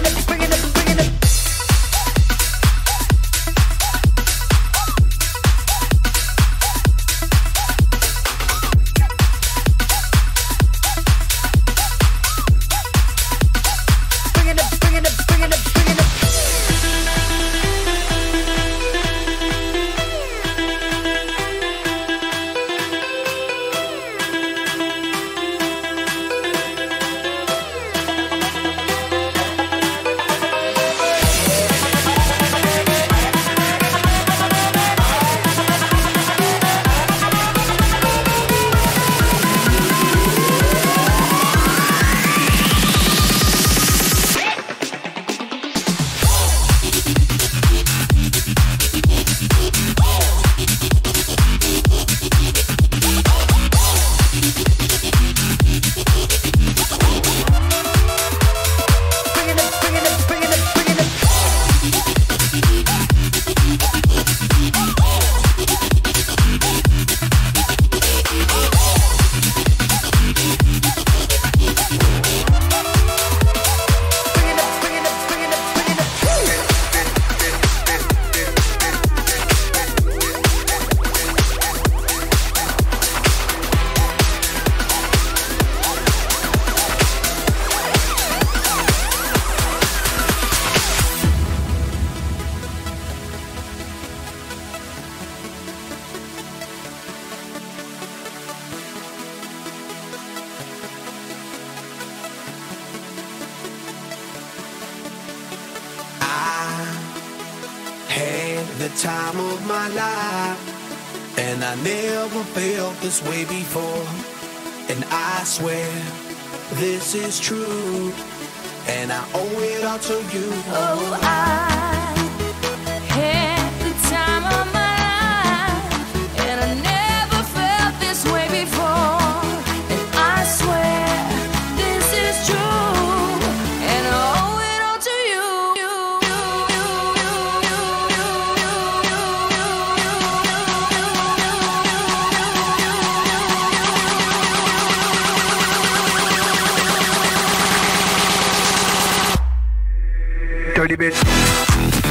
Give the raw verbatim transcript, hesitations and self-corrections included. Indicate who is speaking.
Speaker 1: The time of my life, and I never felt this way before. And I swear this is true, and I owe it all to you.
Speaker 2: Oh, I had the time of my life, and I never felt this way before. And I swear this is true, and I owe it all to you.
Speaker 3: Dirty bitch.